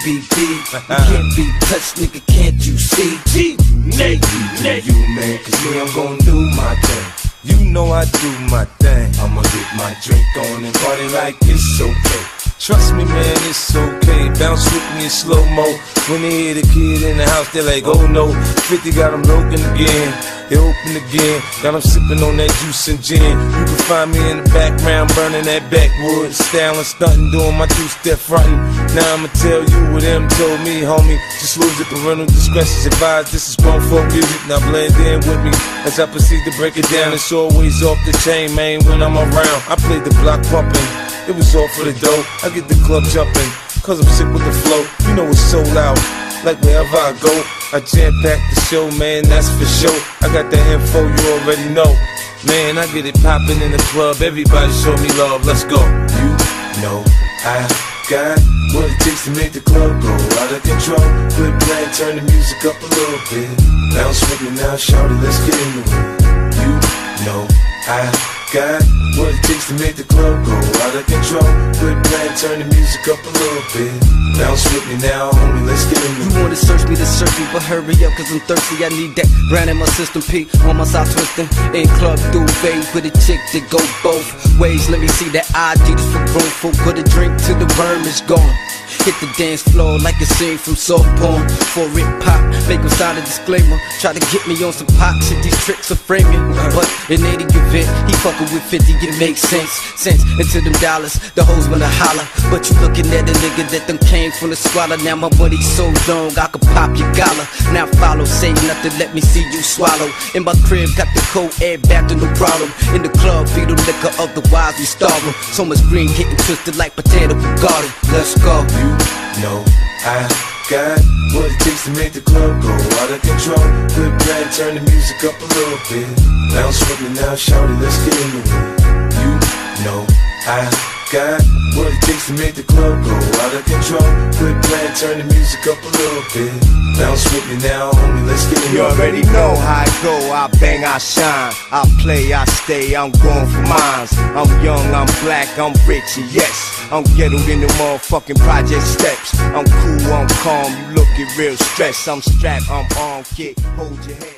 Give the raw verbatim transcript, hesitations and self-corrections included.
be beat. You can't be touched, nigga, can't you see? G, Nate, Nate. You, man, cause me, I'm gon' do my thing. You know I do my thing. I'ma get my drink on and party like it's okay. Trust me, man, it's okay. Bounce with me in slow-mo. When they hear the kid in the house, they're like, oh no. fifty got them broken again. They open again. Got them sipping on that juice and gin. You can find me in the background burning that backwood. Styling, stunting, doing my two-step fronting. Now I'ma tell you what them told me, homie. Just lose it, parental discretion's advised. This is grown folk music. Now blend in with me as I proceed to break it down. It's always off the chain, man, when I'm around. I play the block pumping. It was all for the dough. I get the club jumping, cause I'm sick with the flow. You know it's so loud, like wherever I go. I jam-pack the show, man, that's for sure. I got the info, you already know. Man, I get it popping in the club. Everybody show me love, let's go. You know I got what it takes to make the club go out of control. Quit playing, turn the music up a little bit. Bounce with me now, shawty, let's get into it. You know I got what it takes to make the club go out of control. Quit playing, turn the music up a little bit. Bounce with me now, homie, let's get into it. You wanna search me to search me, but hurry up, cause I'm thirsty. I need that brand in my system, P on my side twisting. In club duvet with a chick that go both ways. Let me see that I D this for grown folk. Put a drink till the worm is gone. Hit the dance floor like a scene from soft porn. For it pop, make them sign a disclaimer. Try to get me on some pop shit, these tricks are framing. But in any event, he fucking with fifty, it makes sense. Sense into them dollars, the hoes wanna holler. But you looking at a nigga that done came from the squalor. Now my money so long, I could pop your collar. Now follow, say nothing, let me see you swallow. In my crib, got the cold air back to no problem. In the club, feed them liquor, otherwise we starving. So much green getting twisted like potato for garden. Let's go. You know I got what it takes to make the club go out of control. Quit playing, turn the music up a little bit. Bounce with me now, shawty, let's get into it. You know I got what it takes to make the club go out of control. Quit playing, turn the music up a little bit. Bounce with me now, homie, let's get into it. You already know how I go, I bang, I shine. I play, I stay, I'm going for mines. I'm young, I'm black, I'm rich, and yes, I'm ghettoed in the motherfucking project steps. I'm cool, I'm calm, you looking real stressed. I'm strapped, I'm on, kid, hold your head.